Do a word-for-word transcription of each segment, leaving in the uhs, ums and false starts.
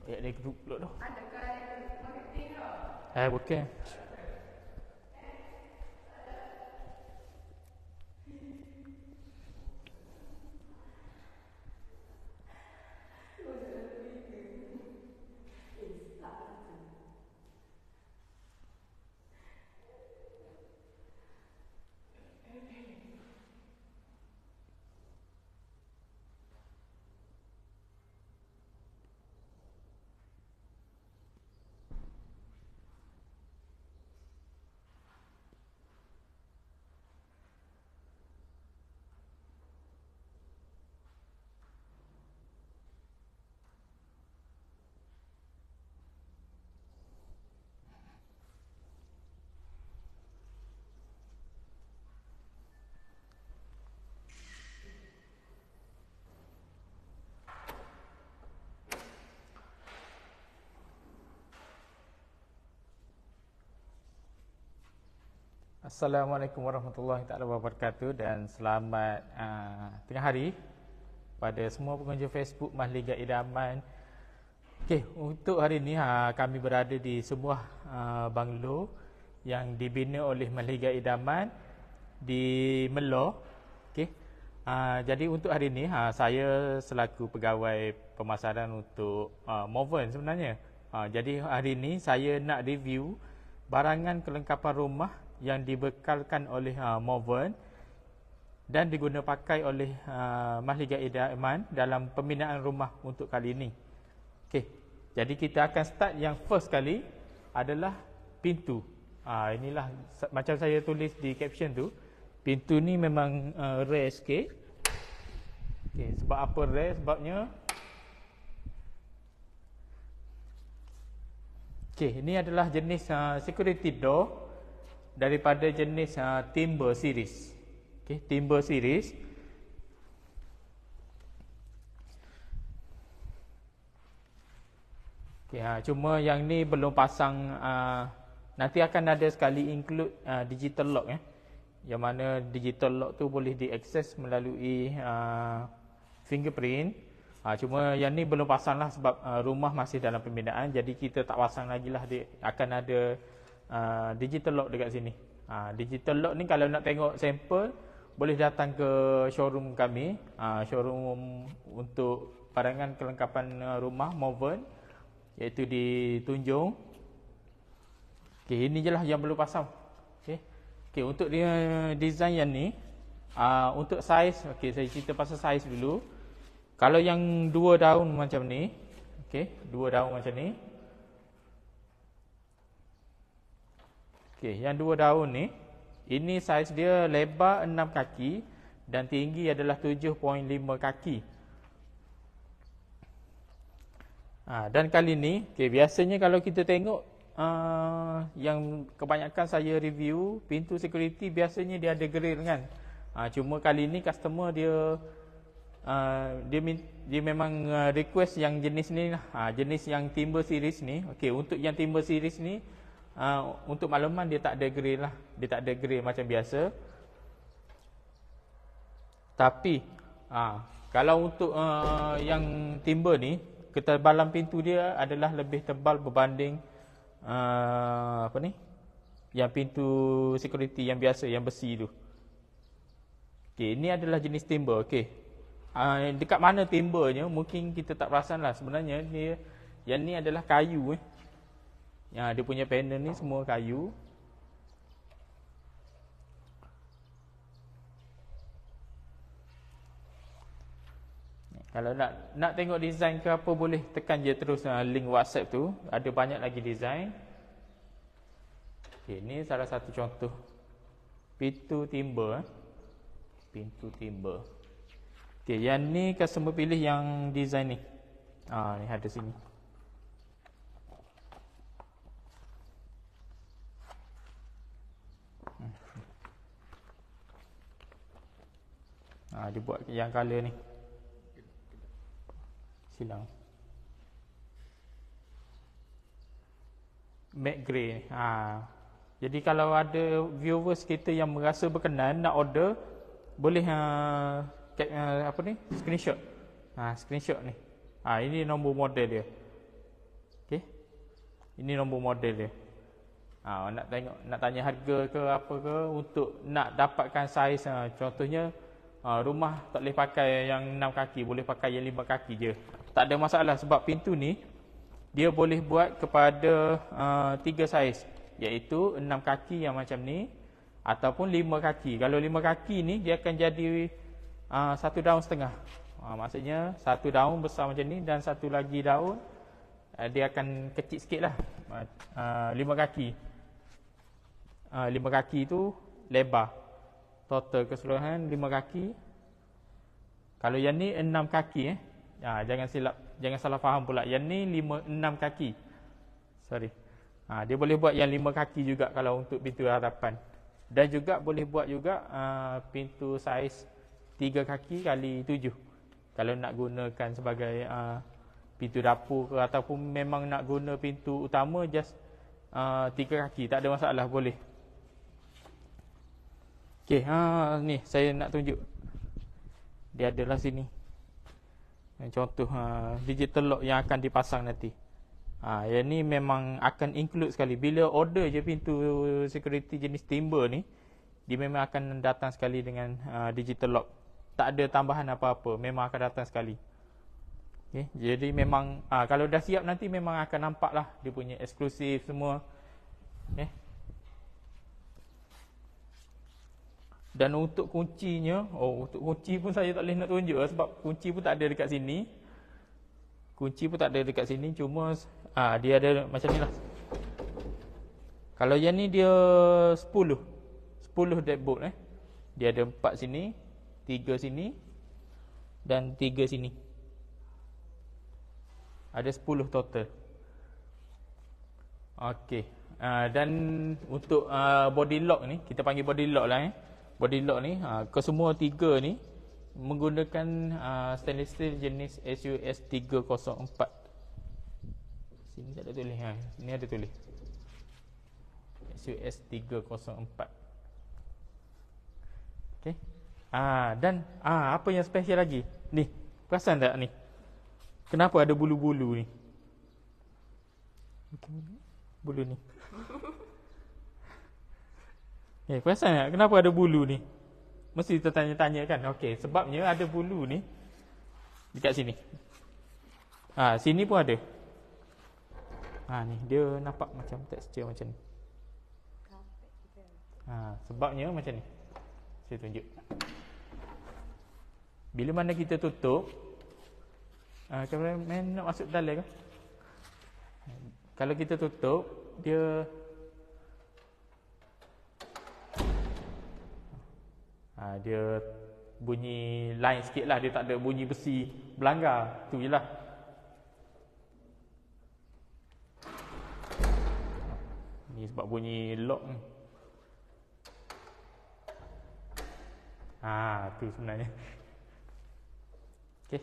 Ya, ada grup pula tu. Eh, bukan. Assalamualaikum warahmatullahi taala wabarakatuh dan selamat uh, tengah hari pada semua pengunjung Facebook Mahligai Idaman. Okey, untuk hari ini uh, kami berada di sebuah uh, banglo yang dibina oleh Mahligai Idaman di Melo. Okey. Uh, jadi untuk hari ini uh, saya selaku pegawai pemasaran untuk uh, Moven sebenarnya. Uh, jadi hari ini saya nak review barangan kelengkapan rumah yang dibekalkan oleh uh, Moven dan diguna pakai oleh uh, Mahligai Idaman dalam pembinaan rumah untuk kali ini. Okey. Jadi kita akan start yang first kali adalah pintu. Uh, inilah macam saya tulis di caption tu. Pintu ni memang uh, rare sikit. Okey, sebab apa rare? Sebabnya okey, ini adalah jenis uh, security door daripada jenis uh, timber series. Okey, timber series. Okey, ha, cuma yang ni belum pasang, uh, nanti akan ada sekali include uh, digital lock eh. Yang mana digital lock tu boleh diakses melalui uh, fingerprint. Ha, cuma yang ni belum pasang lah sebab uh, rumah masih dalam pembinaan, jadi kita tak pasang lagi lah. Dia akan ada Uh, digital lock dekat sini. Uh, digital lock ni kalau nak tengok sampel boleh datang ke showroom kami, uh, showroom untuk barangan kelengkapan uh, rumah Moven, iaitu di Tunjung. Okey, ini je lah yang belum pasang. Okey. Okey, untuk dia design yang ni, uh, untuk saiz, okey saya cerita pasal saiz dulu. Kalau yang dua daun macam ni, okey, dua daun macam ni. Okey, yang dua daun ni, ini saiz dia lebar enam kaki dan tinggi adalah tujuh perpuluhan lima kaki. Ha, dan kali ni, okay, biasanya kalau kita tengok uh, yang kebanyakan saya review, pintu security biasanya dia ada grill kan. Ha, cuma kali ni customer dia uh, dia dia memang uh, request yang jenis ni lah. Ha, jenis yang timber series ni. Okey, untuk yang timber series ni, Uh, untuk makluman dia tak ada grill lah. Dia tak ada grill macam biasa. Tapi uh, kalau untuk uh, yang timber ni, ketebalan pintu dia adalah lebih tebal berbanding uh, apa ni, yang pintu security yang biasa, yang besi tu. Okey, ini adalah jenis timber. Okey, uh, dekat mana timbernya mungkin kita tak perasan lah. Sebenarnya dia, yang ni adalah kayu eh. Yang dia punya panel ni semua kayu. Kalau nak nak tengok design ke apa, boleh tekan je terus uh, link WhatsApp tu. Ada banyak lagi design. Okay, ni salah satu contoh pintu timber eh. Pintu timber. Okay, yang ni customer pilih yang design ni. Ah, ni ada sini. Ha, dia buat yang color ni. Silang. Matte grey. Ha. Jadi kalau ada viewers kita yang merasa berkenan nak order, boleh uh, uh, apa ni? Screenshot. Ha, screenshot ni. Ha, ini nombor model dia. Ini nombor model dia. Ha, nak tengok, nak tanya harga ke apa ke untuk nak dapatkan saiz, ha, contohnya ha, rumah tak boleh pakai yang enam kaki, boleh pakai yang lima kaki je. Tak ada masalah sebab pintu ni dia boleh buat kepada uh, tiga saiz, iaitu enam kaki yang macam ni ataupun lima kaki. Kalau lima kaki ni dia akan jadi uh, satu daun setengah. Ha, maksudnya satu daun besar macam ni dan satu lagi daun uh, dia akan kecil sikit lah. Uh, lima kaki. Uh, lima kaki tu lebar. Total keseluruhan lima kaki. Kalau yang ni enam kaki eh. Ha, jangan silap, jangan salah faham pula. Yang ni lima enam kaki. Sorry. Ha, dia boleh buat yang lima kaki juga kalau untuk pintu hadapan. Dan juga boleh buat juga uh, pintu saiz tiga kaki kali tujuh. Kalau nak gunakan sebagai uh, pintu dapur ke ataupun memang nak guna pintu utama just uh, tiga kaki, tak ada masalah, boleh. Okey, ha ni saya nak tunjuk. Dia adalah sini. Contoh ha, digital lock yang akan dipasang nanti. Ha, yang ni memang akan include sekali. Bila order je pintu security jenis timber ni, dia memang akan datang sekali dengan uh, digital lock. Tak ada tambahan apa-apa, memang akan datang sekali. Okay, jadi memang uh, kalau dah siap nanti memang akan nampak lah dia punya eksklusif semua. Okay. Dan untuk kuncinya, oh untuk kunci pun saya tak boleh nak tunjuk lah, sebab kunci pun tak ada dekat sini. Kunci pun tak ada dekat sini, cuma ah dia ada macam ni lah. Kalau yang ni dia sepuluh. sepuluh deadbolt eh. Dia ada empat sini, tiga sini dan tiga sini. Ada sepuluh total. Okey. Uh, dan untuk uh, body lock ni, kita panggil body lock lah eh. Body lock ni, uh, kesemua tiga ni menggunakan uh, stainless steel jenis S U S tiga kosong empat. Sini tak ada tulis ha. Sini ada tulis S U S tiga kosong empat. Okey. Ah dan ah apa yang special lagi? Ni, perasan tak ni? Kenapa ada bulu-bulu ni? Bulu ni. Eh, perasan tak kenapa ada bulu ni? Mesti tertanya-tanya kan. Okey, sebabnya ada bulu ni dekat sini. Ah, sini pun ada. Ah ni, dia nampak macam tekstur macam ni. Ah, sebabnya macam ni. Saya tunjuk. Bila mana kita tutup, ah cameraman nak masuk dalam ke? Kalau kita tutup, dia Ha, dia bunyi lain sikit lah. Dia tak ada bunyi besi berlanggar. Tu je lah. Ni sebab bunyi lock ni. Ha, tu sebenarnya. Okey.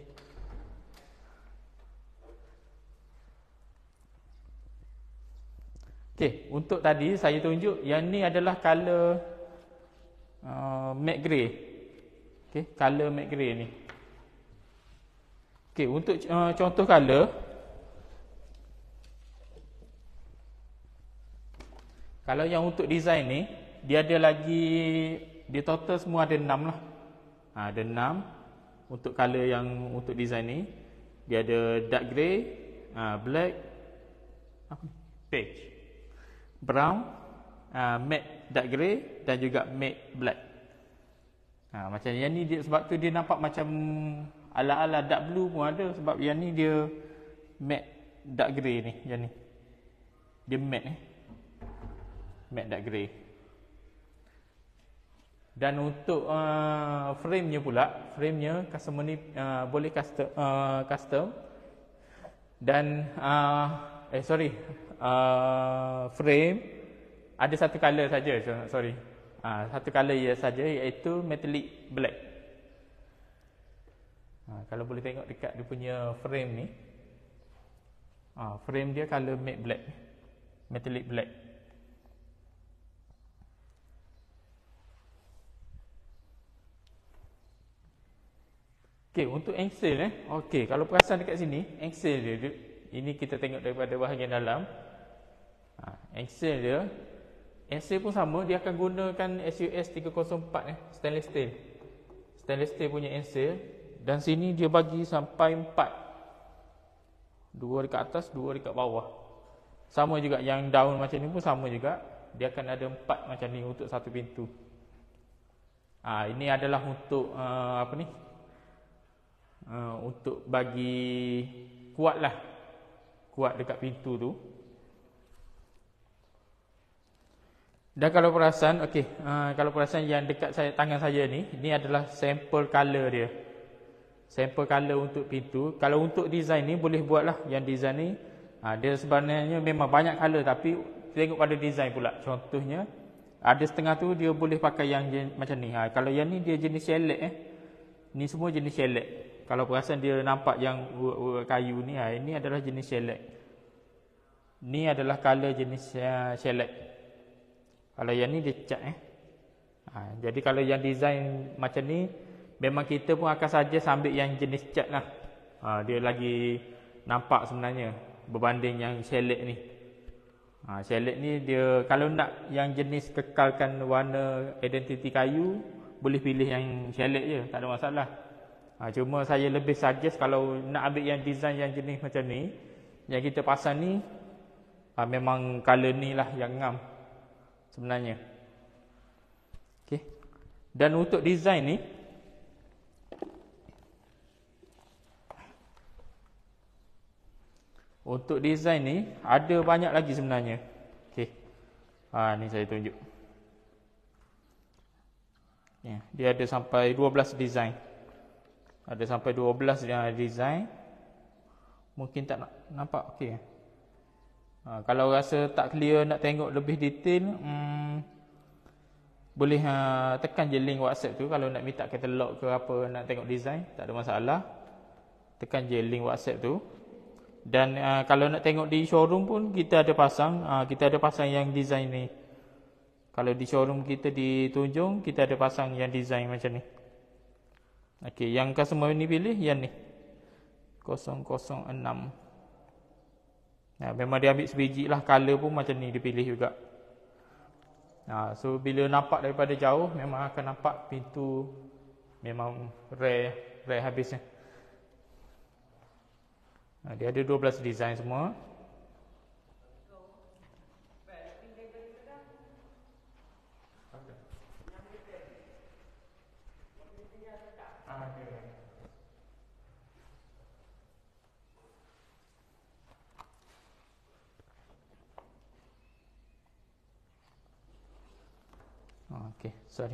Okey, untuk tadi saya tunjuk yang ni adalah color Uh, matte grey. Okey, color matte grey ni. Okey, untuk uh, contoh color, kalau yang untuk design ni, dia ada lagi, dia total semua ada enam lah. Ha, ada enam untuk color yang untuk design ni. Dia ada dark grey, uh, black, apa ni? Beige, brown, uh, matte dark grey dan juga matte black. Ha, macam yang ni dia, sebab tu dia nampak macam ala-ala dark blue pun ada, sebab yang ni dia matte dark grey ni, yang ni. Dia matte eh. Matte dark grey. Dan untuk uh, frame-nya pula, frame-nya customer ni uh, boleh custom, uh, custom. Dan uh, eh sorry, uh, frame ada satu color saja, sorry. Ha, satu color ya saja, iaitu metallic black. Ha, kalau boleh tengok dekat dia punya frame ni. Ha, frame dia color matte black. Metallic black. Okey, untuk engsel eh. Okey, kalau perasan dekat sini, engsel dia, dia ini kita tengok daripada bahagian dalam. Ha, Axle dia, axle pun sama, dia akan gunakan S U S tiga kosong empat eh, stainless steel. Stainless steel punya axle. Dan sini dia bagi sampai empat. Dua dekat atas, dua dekat bawah. Sama juga yang daun macam ni pun sama juga. Dia akan ada empat macam ni untuk satu pintu. Ha, ini adalah untuk uh, apa ni? Uh, untuk bagi kuat lah, kuat dekat pintu tu. Dan kalau perasan, okey, uh, kalau perasan yang dekat saya, tangan saya ni, ini adalah sampel color dia. Sampel color untuk pintu. Kalau untuk design ni boleh buat lah. Yang design ni, uh, dia sebenarnya memang banyak color, tapi tengok pada design pula. Contohnya, ada setengah tu dia boleh pakai yang jen, macam ni. Ha, kalau yang ni dia jenis shellac eh. Ni semua jenis shellac. Kalau perasan dia nampak yang urat kayu ni, ha, ini adalah jenis shellac. Ni adalah color jenis uh, shellac. Kalau yang ni dia cat eh. Ha, jadi kalau yang design macam ni, memang kita pun akan saja ambil yang jenis cat lah. Ha, dia lagi nampak sebenarnya berbanding yang shellac ni. Ha, shellac ni dia kalau nak yang jenis kekalkan warna identiti kayu, boleh pilih yang shellac je, tak ada masalah. Ha, cuma saya lebih suggest kalau nak ambil yang design yang jenis macam ni, yang kita pasang ni, ha, memang color ni lah yang ngam sebenarnya. Okay. Dan untuk design ni, untuk design ni ada banyak lagi sebenarnya. Okay. Ha, ni saya tunjuk. Ya, dia ada sampai dua belas design. Ada sampai dua belas yang design. Mungkin tak nak nampak okey. Ha, kalau rasa tak clear nak tengok lebih detail, hmm, boleh ha, tekan je link WhatsApp tu kalau nak minta katalog ke apa, nak tengok design, tak ada masalah. Tekan je link WhatsApp tu. Dan uh, kalau nak tengok di showroom pun kita ada pasang, uh, kita ada pasang yang design ni. Kalau di showroom kita di Tunjung, kita ada pasang yang design macam ni. Okey, yang customer ni pilih yang ni. kosong kosong enam. Nah, memang dia ambil sebiji lah, color pun macam ni dia pilih juga. Nah, so bila nampak daripada jauh memang akan nampak pintu memang rare, rare habisnya. Nah, dia ada dua belas design semua. Okey, sorry.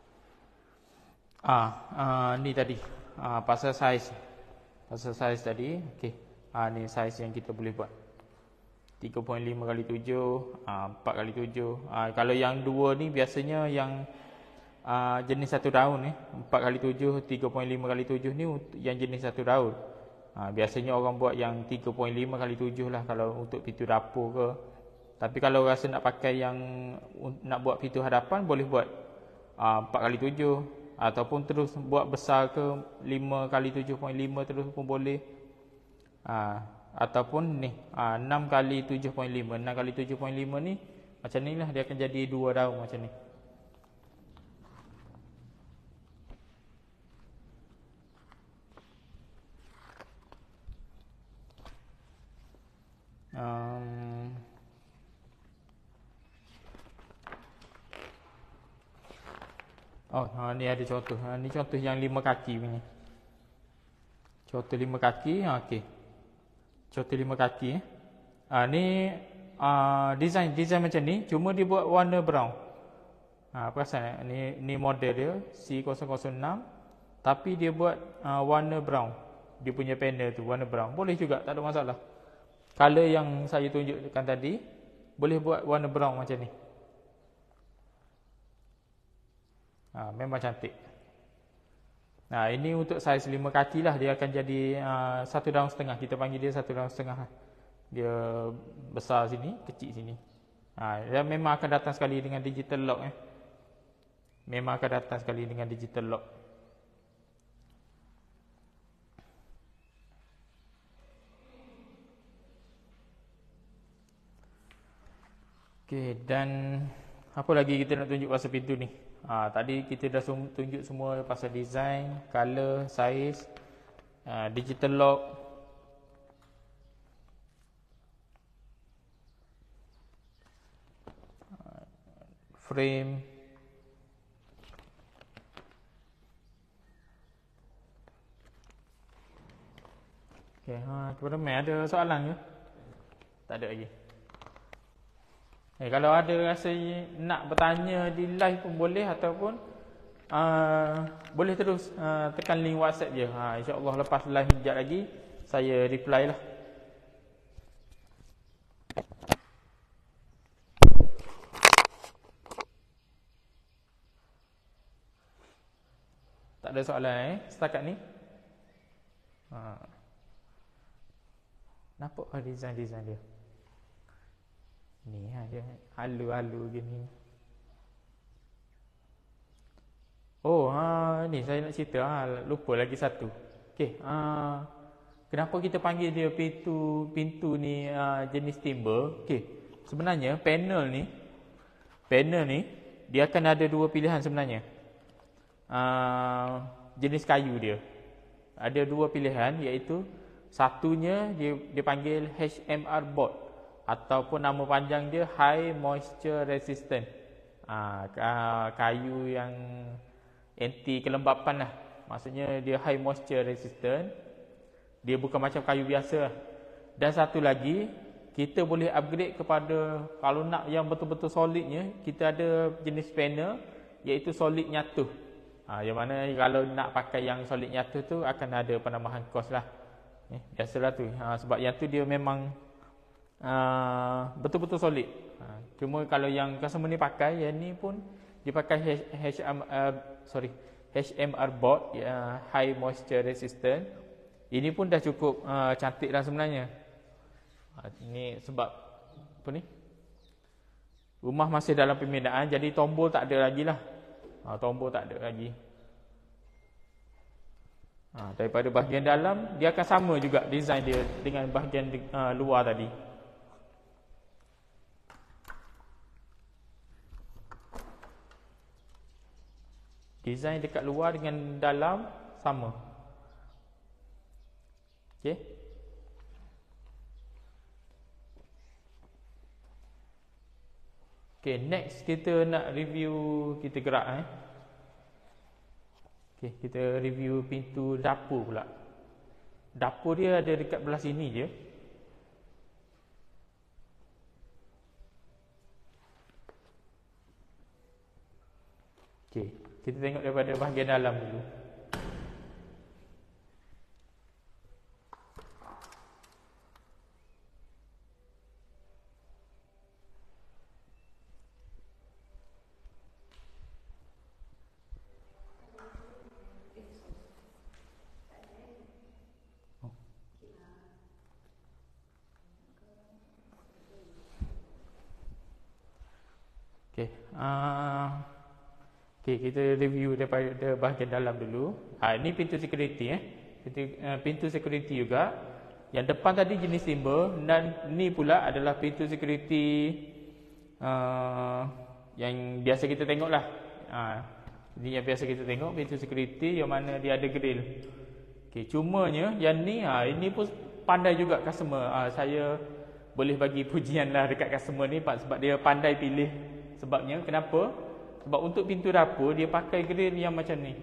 Ah, ah ni tadi. Ah pasal saiz. Pasal saiz tadi. Okey. Ah ni saiz yang kita boleh buat. tiga koma lima kali tujuh, ah empat kali tujuh. Ah kalau yang dua ni biasanya yang ah jenis satu daun ni, empat kali tujuh, tiga koma lima kali tujuh ni yang jenis satu daun. Ah biasanya orang buat yang tiga koma lima kali tujuh lah kalau untuk pintu dapur ke. Tapi kalau rasa nak pakai yang nak buat pintu hadapan, boleh buat uh, empat kali tujuh ataupun terus buat besar ke lima kali tujuh koma lima terus pun boleh. Uh, ataupun ni uh, enam kali tujuh koma lima. enam kali tujuh koma lima ni macam ni lah, dia akan jadi dua daun macam ni. Um, Oh, ha, ni ada contoh. Ha, ni contoh yang lima kaki punya. Contoh lima kaki. Ha, okey. Contoh lima kaki. Eh. Ha, ni uh, design design macam ni. Cuma dia buat warna brown. Ha, perasan eh? Ni, ni model dia. C kosong kosong enam. Tapi dia buat uh, warna brown. Dia punya panel tu warna brown. Boleh juga. Tak ada masalah. Color yang saya tunjukkan tadi. Boleh buat warna brown macam ni. Ha, memang cantik. Nah, ini untuk saiz lima kaki lah. Dia akan jadi uh, satu daun setengah. Kita panggil dia satu daun setengah. Dia besar sini, kecil sini. Ha, dia memang akan datang sekali dengan digital lock. Eh. Memang akan datang sekali dengan digital lock. Okey, dan apa lagi kita nak tunjuk pasal pintu ni? Ha, tadi kita dah tunjuk semua pasal design, color, size, uh, digital lock. Uh, frame. Okey, ha, kepada Mai ada soalan ke? Tak ada lagi. Eh, kalau ada rasa nak bertanya di live pun boleh, ataupun uh, boleh terus uh, tekan link WhatsApp je. Ha, InsyaAllah lepas live sekejap lagi saya reply lah. Tak ada soalan eh setakat ni. Ha. Nampak oh, design-design dia. Ni ha, dia halu-halu gini. Oh, ha, ni saya nak cerita, ha, lupa lagi satu. Okey, ha, kenapa kita panggil dia pintu pintu ni ha, jenis timber? Okey, sebenarnya panel ni panel ni dia akan ada dua pilihan sebenarnya. Ha, jenis kayu dia. Ada dua pilihan, iaitu satunya dia dia panggil H M R board, ataupun nama panjang dia High Moisture Resistant. Ha, kayu yang anti kelembapan lah. Maksudnya dia High Moisture Resistant. Dia bukan macam kayu biasa lah. Dan satu lagi, kita boleh upgrade kepada, kalau nak yang betul-betul solidnya, kita ada jenis panel iaitu solid nyatu. Ha, yang mana kalau nak pakai yang solid nyatu tu akan ada penambahan kos lah. Eh, biasalah tu. Ha, sebab yang tu dia memang Uh, betul-betul solid. Uh, cuma kalau yang customer ni pakai, yang ni pun dia pakai H M R, sorry, H M R board, uh, high moisture resistant. Ini pun dah cukup uh, cantik dah sebenarnya. Uh, ini sebab apa ni? Rumah masih dalam pembinaan, jadi tombol tak ada lagi lah. Uh, tombol tak ada lagi. Uh, daripada bahagian dalam, dia akan sama juga design dia dengan bahagian uh, luar tadi. Design dekat luar dengan dalam sama. Okey. Okey, next kita nak review, kita gerak eh. Okey, kita review pintu dapur pula. Dapur dia ada dekat belah sini je. Okey, kita tengok daripada bahagian dalam dulu. Okey, uh, okay, kita review daripada bahagian dalam dulu. Ha, ini pintu security eh. Pintu, uh, pintu security juga. Yang depan tadi jenis timber, dan ni pula adalah pintu security uh, yang biasa kita tengok lah. Ha, ini yang biasa kita tengok, pintu security yang mana dia ada grill. Okay, cumanya yang ni, ha, ini pun pandai juga customer. Ha, saya boleh bagi pujian lah dekat customer ni sebab dia pandai pilih. Sebabnya kenapa? Sebab untuk pintu dapur dia pakai grill yang macam ni.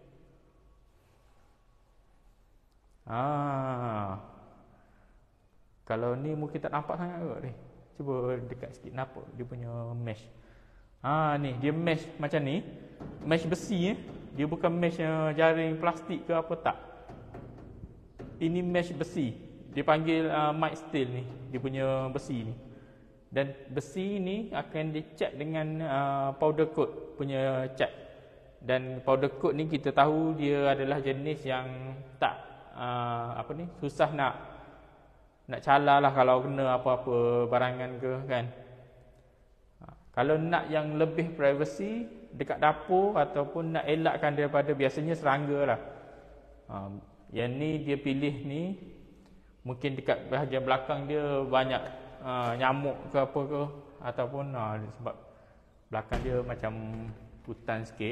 Ah. Kalau ni mungkin tak nampak sangat kot ni. Cuba dekat sikit nampak dia punya mesh. Ah ni dia mesh macam ni. Mesh besi eh. Dia bukan mesh uh, jaring plastik ke apa tak. Ini mesh besi. Dia panggil uh, mild steel ni. Dia punya besi ni. Dan besi ni akan dicat dengan uh, powder coat punya cat. Dan powder coat ni kita tahu dia adalah jenis yang tak uh, apa ni, susah nak nak calar lah kalau kena apa-apa barangan ke kan. Uh, kalau nak yang lebih privacy dekat dapur ataupun nak elakkan daripada biasanya serangga lah. Uh, yang ni dia pilih ni mungkin dekat bahagian belakang dia banyak Uh, nyamuk ke apa ke, ataupun uh, sebab belakang dia macam hutan sikit.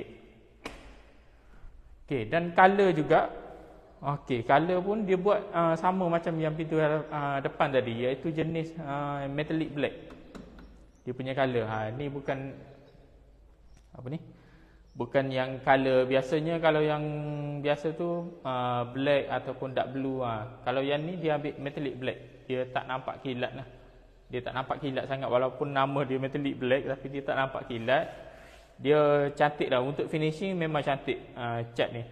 Okey, dan color juga. Okey, color pun dia buat uh, sama macam yang pintu uh, depan tadi, iaitu jenis uh, metallic black. Dia punya color. Ha, ni bukan apa ni? Bukan yang color biasanya. Kalau yang biasa tu uh, black ataupun dark blue. Ha. Kalau yang ni dia ambil metallic black. Dia tak nampak kilat lah. Dia tak nampak kilat sangat. Walaupun nama dia metallic black, tapi dia tak nampak kilat. Dia cantik lah. Untuk finishing memang cantik uh, cat ni.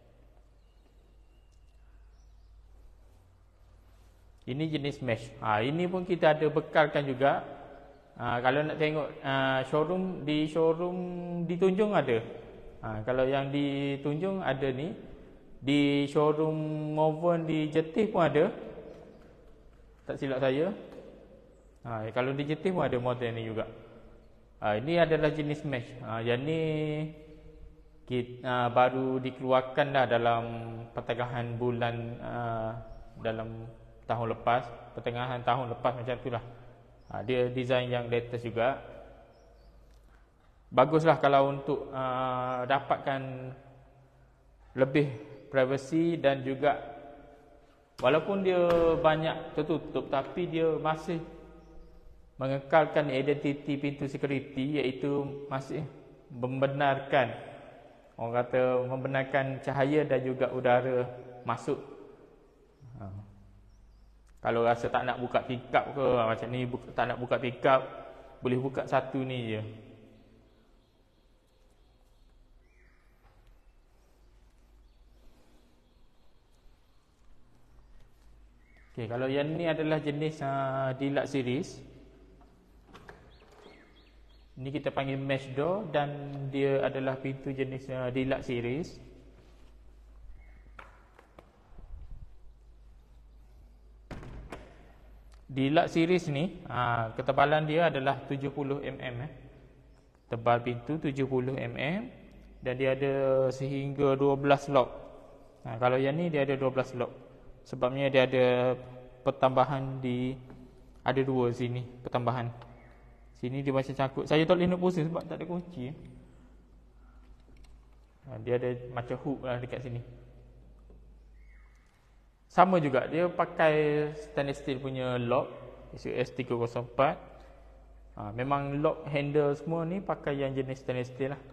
Ini jenis mesh. Ha, ini pun kita ada bekalkan juga. Ha, kalau nak tengok uh, showroom, di showroom di Tunjung ada. Ha, kalau yang di Tunjung ada ni. Di showroom Moven di Jetih pun ada. Tak silap saya. Ha, kalau di Jetih pun ada model ni juga. Ha, ini adalah jenis mesh. Ha, yang ni kita, uh, baru dikeluarkan dah dalam pertengahan bulan uh, dalam tahun lepas. Pertengahan tahun lepas macam tu lah. Ha, dia design yang latest juga. Baguslah kalau untuk uh, dapatkan lebih privacy dan juga walaupun dia banyak tertutup, tapi dia masih mengekalkan identiti pintu security, iaitu masih membenarkan, orang kata membenarkan cahaya dan juga udara masuk. Ha. Kalau rasa tak nak buka pickup ke macam ni, buka, tak nak buka pickup, boleh buka satu ni je. Okey, kalau yang ni adalah jenis uh, Deluxe series. Ni kita panggil mesh door dan dia adalah pintu jenis uh, Deluxe series. Deluxe series ni ha, ketebalan dia adalah tujuh puluh milimeter eh. Tebal pintu tujuh puluh milimeter dan dia ada sehingga dua belas lock. Ha, kalau yang ni dia ada dua belas lock. Sebabnya dia ada pertambahan di ada dua sini pertambahan. Sini dia macam cangkut. Saya tak boleh nak pusing sebab tak ada kunci. Ha, dia ada macam hook lah dekat sini. Sama juga, dia pakai stainless steel punya lock S tiga kosong empat. ha, Memang lock handle semua ni pakai yang jenis stainless steel lah.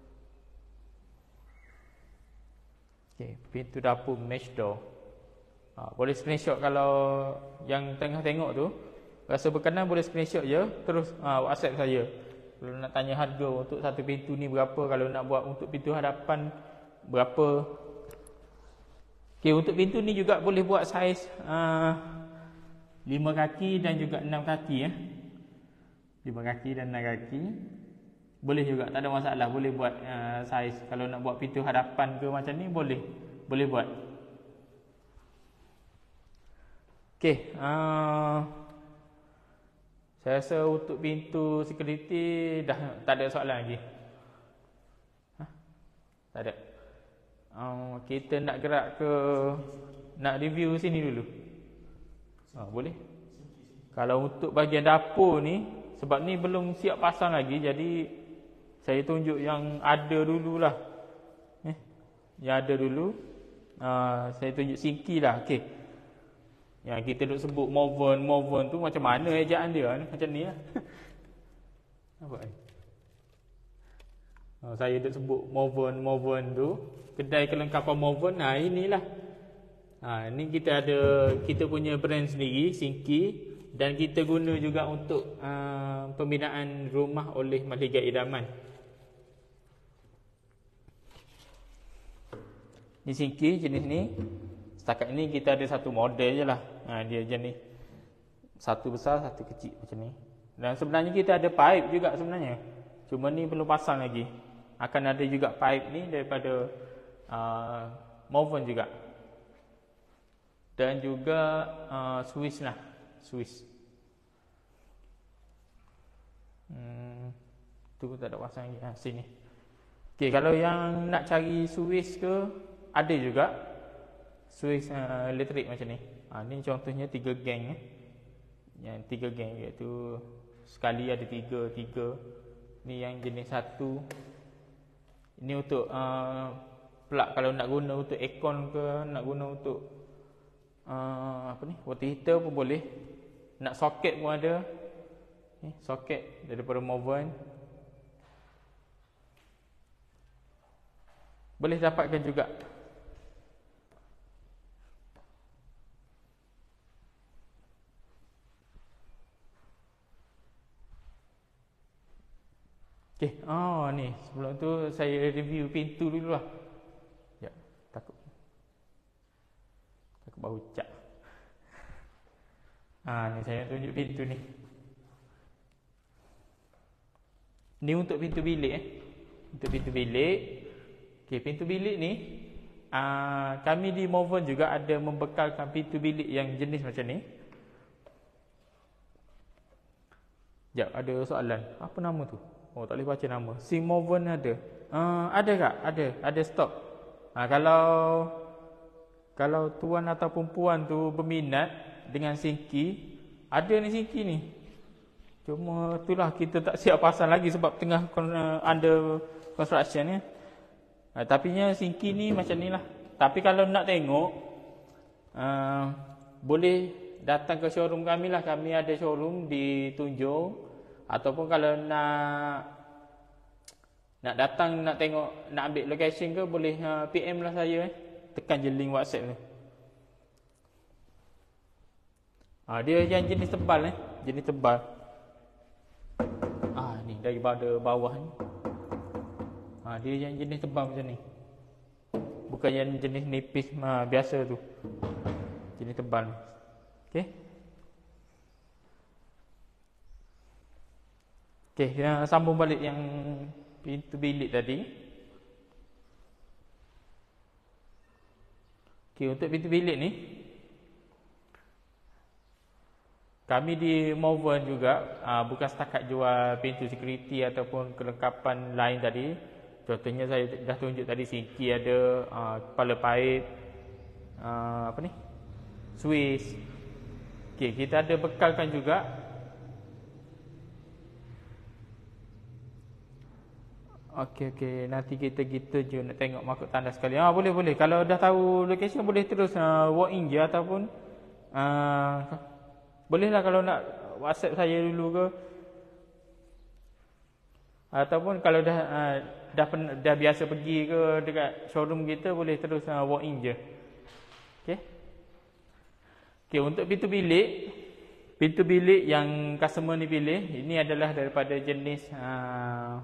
Okay, pintu dapur mesh door. ha, Boleh screenshot kalau yang tengah tengok tu rasa berkenan, boleh screenshot je. Terus ha, WhatsApp saya. Kalau nak tanya harga untuk satu pintu ni berapa, kalau nak buat untuk pintu hadapan berapa. Okay, untuk pintu ni juga boleh buat saiz uh, lima kaki dan juga enam kaki ya. lima kaki dan enam kaki. Boleh juga, tak ada masalah. Boleh buat uh, saiz. Kalau nak buat pintu hadapan ke macam ni, boleh. Boleh buat. Okay. Uh, saya rasa untuk pintu security dah tak ada soalan lagi. Ha? Tak ada. Uh, kita nak gerak ke nak review sini dulu. Uh, boleh. Kalau untuk bahagian dapur ni, sebab ni belum siap pasang lagi, jadi saya tunjuk yang ada dululah. Eh, yang ada dulu. Uh, saya tunjuk sinki lah. Okey. Yang kita duk sebut Moven, Moven tu macam mana ejaan dia ni? Macam ni lah. Nampak ni? Uh, saya duk sebut Moven, Moven tu. Kedai kelengkapan Moven, nah inilah. Ha, ni kita ada kita punya brand sendiri, Sinki, dan kita guna juga untuk uh, pembinaan rumah oleh Mahligai Idaman. Ni Sinki jenis ni. Setakat ni kita ada satu model je lah. Ha, dia jenis satu besar, satu kecil macam ni. Dan sebenarnya kita ada pipe juga sebenarnya. Cuma ni belum pasang lagi. Akan ada juga pipe ni daripada uh, Moven juga. Dan juga uh, Swiss lah. Swiss. Hmm, tu tak ada pasang lagi. Ha, sini. Okay, kalau yang nak cari Swiss ke, ada juga. Swiss uh, elektrik macam ni. Ha, ni contohnya tiga geng. Eh. Yang tiga geng iaitu sekali ada tiga, tiga. Ni yang jenis satu. Ini untuk uh, plug kalau nak guna untuk aircon ke, nak guna untuk uh, apa ni, water heater pun boleh. Nak soket pun ada. Ni soket daripada Moven. Boleh dapatkan juga. Okay, oh ni sebelum tu saya review pintu dulu lah. Ya, takut takut bau cat. Ah, ni saya tunjuk pintu ni. Ni untuk pintu bilik eh. Untuk pintu bilik. Okey, pintu bilik ni aa, kami di Moven juga ada membekalkan pintu bilik yang jenis macam ni. Jap, ada soalan. Apa nama tu? Oh, tak boleh baca nama. Sim Moven ada. Uh, ada tak? Ada, ada stok. Ha, kalau kalau tuan ataupun puan tu berminat dengan sinki, ada ni sinki ni. Cuma itulah kita tak siap pasang lagi sebab tengah under construction ya. Ha, tapi nya sinki ni macam ni lah. Tapi kalau nak tengok, uh, boleh datang ke showroom kami lah. Kami ada showroom di Tunjung. Ataupun kalau nak nak datang, nak tengok, nak ambil location ke, boleh uh, P M lah saya eh. Tekan je link WhatsApp tu. Ha, dia yang jenis tebal eh. Jenis tebal. Ah ni daripada bawah ni. Ha, dia yang jenis tebal macam ni. Bukan yang jenis nipis ha, biasa tu. Jenis tebal. Okey. Okey, kita sambung balik yang pintu bilik tadi. Okey, untuk pintu bilik ni kami di Moven juga aa, bukan setakat jual pintu security ataupun kelengkapan lain tadi. Contohnya saya dah tunjuk tadi sinki ada, aa, kepala paip, aa, apa ni? Swiss. Okey, kita ada bekalkan juga. Okey okey, nanti kita kita je nak tengok makut tanda sekali. Ah boleh boleh. Kalau dah tahu location boleh terus uh, walk in je ataupun uh, bolehlah kalau nak WhatsApp saya dulu ke. Ataupun kalau dah uh, dah pen, dah biasa pergi ke dekat showroom kita, boleh terus uh, walk in je. Okey. Okey, untuk pintu bilik, pintu bilik yang customer ni pilih, ini adalah daripada jenis uh,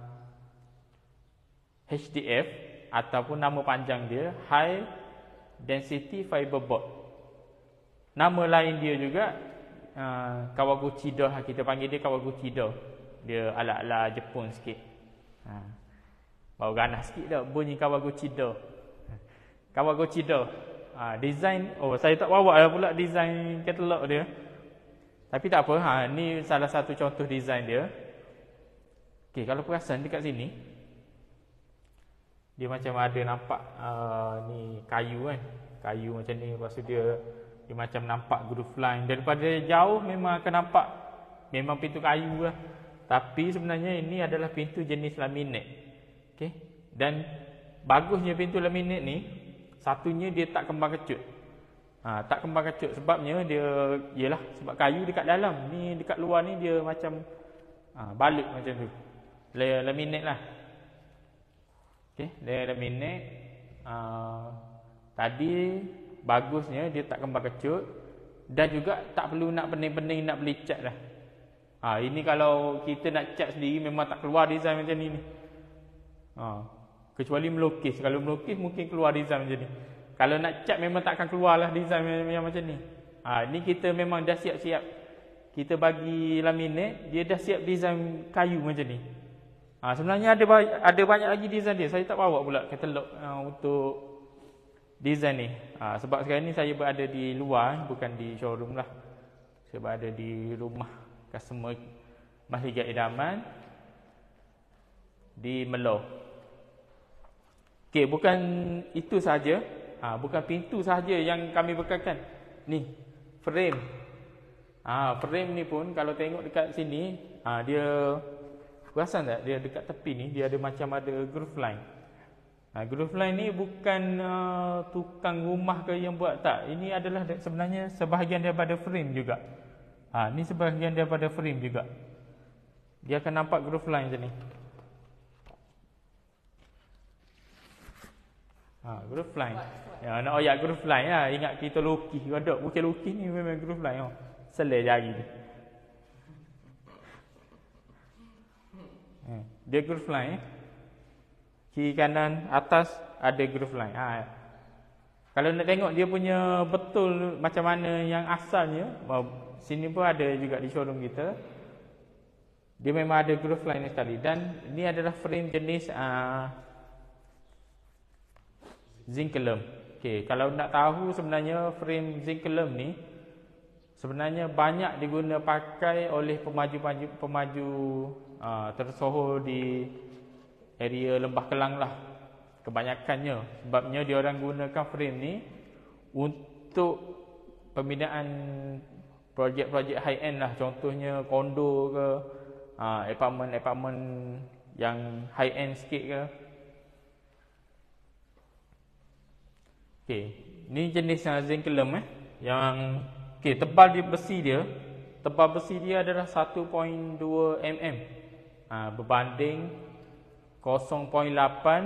H D F ataupun nama panjang dia High Density Fiberboard. Nama lain dia juga uh, Kawaguchi Do, kita panggil dia Kawaguchi Do. Dia ala-ala Jepun sikit. Ha. Bau ganas sikit dah bunyi Kawaguchi Do. Kawaguchi Do. Ha, design, oh saya tak bawa lah pula design katalog dia. Tapi tak apa, ha, ni salah satu contoh design dia. Okey, kalau perasan dekat sini dia macam ada nampak uh, ni kayu kan. Kayu macam ni. Lepas tu dia, dia macam nampak groove line. Daripada jauh memang akan nampak memang pintu kayu lah. Tapi sebenarnya ini adalah pintu jenis laminate. Okay. Dan bagusnya pintu laminate ni, satunya dia tak kembang kecut. Ha, tak kembang kecut sebabnya dia, yelah sebab kayu dekat dalam. Ni dekat luar ni dia macam ha, balut macam tu. Laminate lah. Okay, dia laminate. Uh, tadi bagusnya dia tak kembang kecut dan juga tak perlu nak pening-pening nak beli cat dah. Ha, ini kalau kita nak cat sendiri memang tak keluar design macam ni ni. Ha, kecuali melukis. Kalau melukis mungkin keluar design macam ni. Kalau nak cat memang tak akan keluarlah design yang macam ni. Ha, ni kita memang dah siap-siap. Kita bagi laminate, dia dah siap design kayu macam ni. Ha, sebenarnya ada ada banyak lagi design dia. Saya tak bawa pula katalog uh, untuk design ni. Ha, sebab sekarang ni saya berada di luar, bukan di showroom lah. Saya berada di rumah customer Mahligai Idaman di Melo. Okey, bukan itu saja. Ha, bukan pintu saja yang kami bekalkan. Ni, frame. Ah, frame ni pun kalau tengok dekat sini, ah dia perasan tak dia dekat tepi ni dia ada macam ada groove line. Ah, groove line ni bukan uh, tukang rumah ke yang buat, tak. Ini adalah sebenarnya sebahagian daripada frame juga. Ah, ni sebahagian daripada frame juga. Dia akan nampak groove line macam ni. Ah, groove line. Ya, nak oyak groove line lah. Ingat kita lukis ke ada. Bukan lukis ni, memang groove line. Oh. Selai jari dia. Eh, dia groove line. Eh. Kiri kanan atas ada groove line. Ha. Kalau nak tengok dia punya betul macam mana yang asalnya, sini pun ada juga di showroom kita. Dia memang ada groove line sekali. Dan ini adalah frame jenis uh, zinc-aluminum. Okay, kalau nak tahu sebenarnya frame zinc-aluminum ni sebenarnya banyak diguna pakai oleh pemaju-pemaju pemaju uh, tersohor di area Lembah Kelang lah. Kebanyakannya sebabnya dia orang gunakan frame ni untuk pembinaan projek-projek high end lah. Contohnya kondo ke, uh, apartment-apartment yang high end sikit ke. Okey, ni jenis uh, zinc-aluminum eh yang okey, tebal dia besi dia, tebal besi dia adalah satu perpuluhan dua milimeter. Ha, berbanding kosong perpuluhan lapan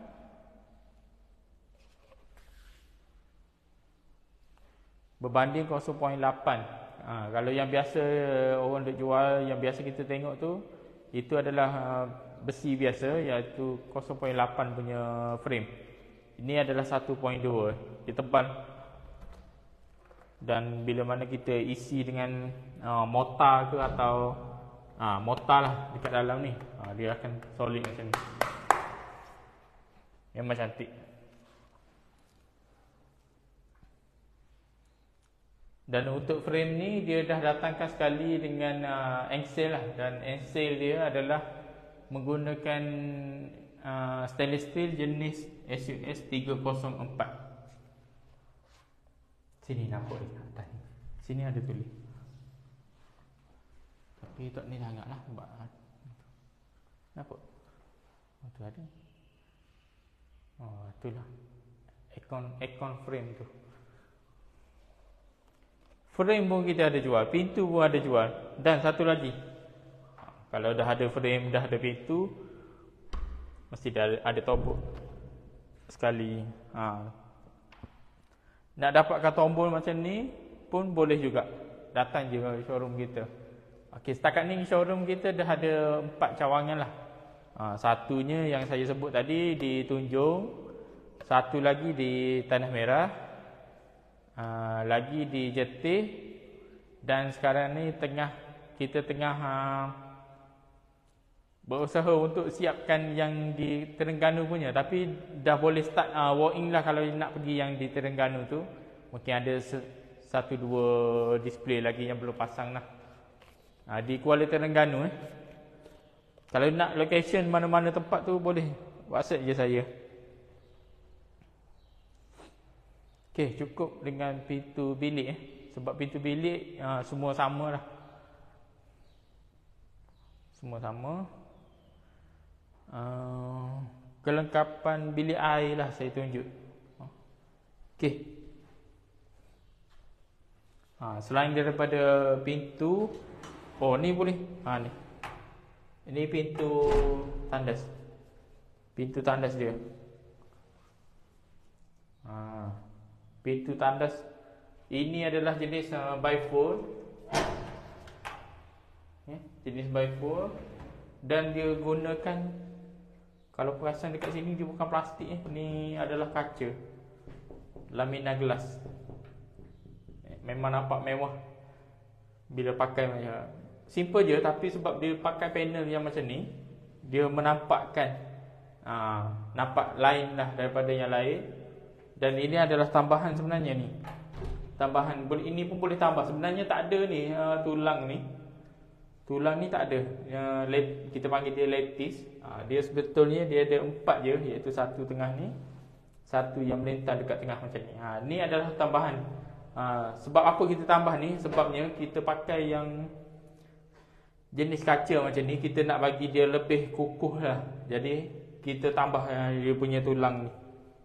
berbanding kosong perpuluhan lapan. Ha, kalau yang biasa orang duk jual, yang biasa kita tengok tu, itu adalah uh, besi biasa, iaitu kosong perpuluhan lapan punya frame. Ini adalah satu perpuluhan dua. Dia tebal. Dan bila mana kita isi dengan uh, mortar ke atau uh, mortar lah dekat dalam ni, uh, dia akan solid macam ni. Memang cantik. Dan untuk frame ni dia dah datangkan sekali dengan uh, encel lah. Dan encel dia adalah menggunakan uh, stainless steel jenis S U S tiga kosong empat. Sini nampak ni atas ni. Sini ada tulis. Tapi tak ni sangatlah sebab nampak. Oh tu ada. Oh itulah. Icon icon frame tu. Frame pun kita ada jual, pintu pun ada jual. Dan satu lagi, kalau dah ada frame, dah ada pintu, mesti dah ada, ada tombol sekali. Ha. Nak dapatkan tombol macam ni pun boleh juga. Datang je ke showroom kita. Okey, setakat ni showroom kita dah ada empat cawangan lah. Ha, satunya yang saya sebut tadi di Tunjung, satu lagi di Tanah Merah, ha, lagi di Jetih, dan sekarang ni tengah kita tengah ha, berusaha untuk siapkan yang di Terengganu punya. Tapi dah boleh start uh, walk-in lah kalau nak pergi yang di Terengganu tu. Mungkin ada satu dua display lagi yang belum pasang lah. Uh, di Kuala Terengganu eh. Kalau nak location mana-mana tempat tu boleh WhatsApp je saya. Okey, cukup dengan pintu bilik eh. Sebab pintu bilik uh, semua sama lah. Semua sama. Uh, kelengkapan bilik air lah saya tunjuk. Okey. Ha, selain daripada pintu, oh ni boleh. Ha ni. Ini pintu tandas. Pintu tandas dia. Ha, pintu tandas ini adalah jenis uh, bifold. Ya, jenis bifold, dan dia gunakan, kalau perasan dekat sini dia bukan plastik eh. Ni adalah kaca, lamina glass. Memang nampak mewah bila pakai macam. Simple je, tapi sebab dia pakai panel yang macam ni, dia menampakkan aa, nampak lain lah daripada yang lain. Dan ini adalah tambahan sebenarnya ni. Tambahan, ini pun boleh tambah. Sebenarnya tak ada ni uh, tulang ni. Tulang ni tak ada. Uh, kita panggil dia lattice. Uh, dia sebetulnya dia ada empat je, iaitu satu tengah ni, satu yang melintang dekat tengah macam ni. Ha, ni adalah tambahan uh, sebab apa kita tambah ni? Sebabnya kita pakai yang jenis kaca macam ni, kita nak bagi dia lebih kukuh lah. Jadi kita tambah uh, dia punya tulang ni.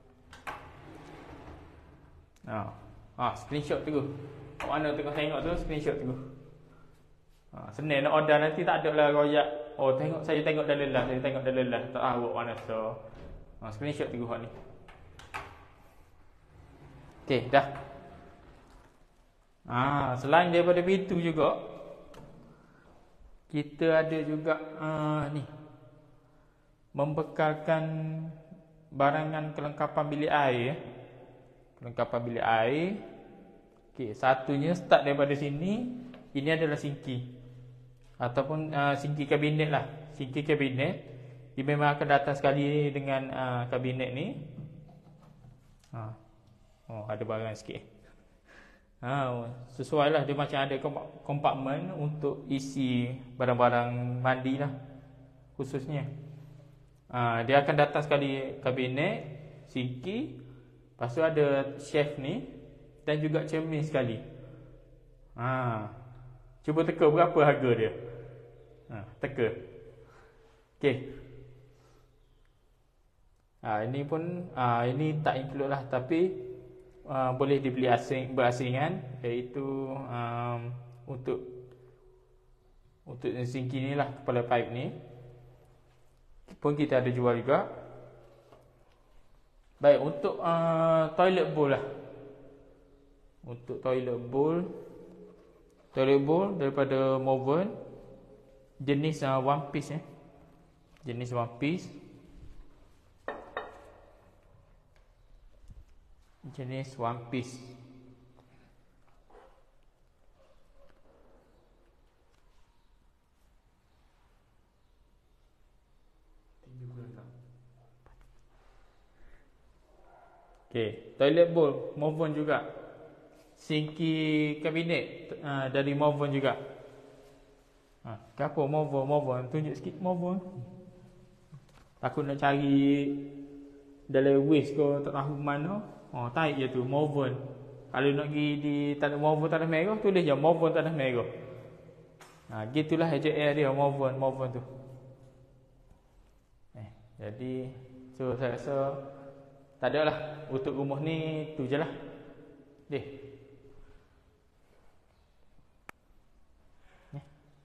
Ha, ha, screenshot tu. Kat mana tengah tengok tu, screenshot tu. Ha, senang nak order nanti, tak ada lah royak. Oh, tengok saya tengok dah lelah, saya tengok dah lelah. Tak tahu mana. So, ha, screenshot tu hak ni. Okey, dah. Ah, ha, selain daripada itu juga, kita ada juga uh, ni membekalkan barangan kelengkapan bilik air. Kelengkapan bilik air. Okey, satunya start daripada sini. Ini adalah sinki ataupun uh, sinki kabinet lah. Sinki kabinet dia memang akan datang sekali dengan uh, kabinet ni. Ha. Oh, ada barang sikit. Ha, sesuai lah, dia macam ada kompartmen untuk isi barang-barang mandi lah khususnya. Ha, dia akan datang sekali kabinet, sinki, lepas tu ada shelf ni dan juga cermin sekali. Ha, cuba teka berapa harga dia. Ha, teka. Okey. Ha, ini pun ha, ini tak include lah, tapi uh, boleh dibeli asing berasingan, iaitu um, untuk untuk sinki ni lah, kepala pipe ni pun kita ada jual juga. Baik, untuk uh, toilet bowl lah. Untuk toilet bowl, toilet bowl daripada Moven, jenis uh, one piece eh. Jenis one piece. Jenis one piece. Okey, toilet bowl Moven juga. Sinki kabinet uh, dari Moven juga. Ha, kenapa Moven Moven? Tunjuk sikit Moven. Takut nak cari dalam waste kau tak tahu mana. Oh, tarik je tu Moven. Kalau nak pergi di tanah Moven tanah merah, tulis je Moven tanah merah. Ha, gitulah H R dia Moven Moven tu. Eh, jadi so saya rasa tak ada lah. Untuk rumah ni tu je lah. Deh. Ni.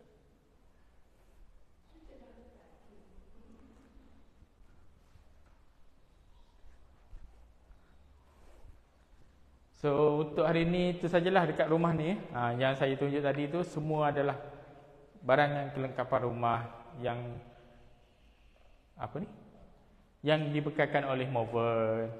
So untuk hari ni itu sajalah dekat rumah ni. Ha, yang saya tunjuk tadi tu semua adalah barangan kelengkapan rumah yang apa ni? Yang dibekalkan oleh Moven.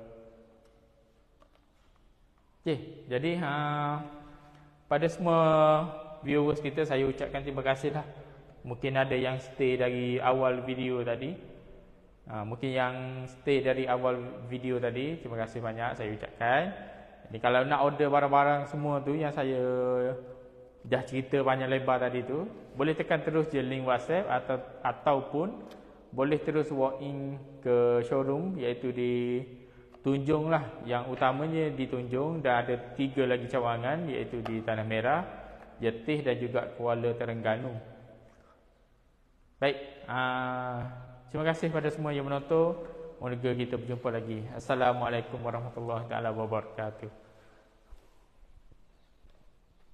Okey, jadi ha, pada semua viewers kita saya ucapkan terima kasih lah. Mungkin ada yang stay dari awal video tadi. Ha, mungkin yang stay dari awal video tadi, terima kasih banyak saya ucapkan. Jadi kalau nak order barang-barang semua tu yang saya dah cerita panjang lebar tadi tu, boleh tekan terus je link WhatsApp atau ataupun boleh terus walk in ke showroom, iaitu di Tunjung lah. Yang utamanya di Tunjung, dan ada tiga lagi cawangan, iaitu di Tanah Merah, Jetih dan juga Kuala Terengganu. Baik, aa, terima kasih pada semua yang menonton. Moga kita berjumpa lagi. Assalamualaikum warahmatullahi taala wabarakatuh.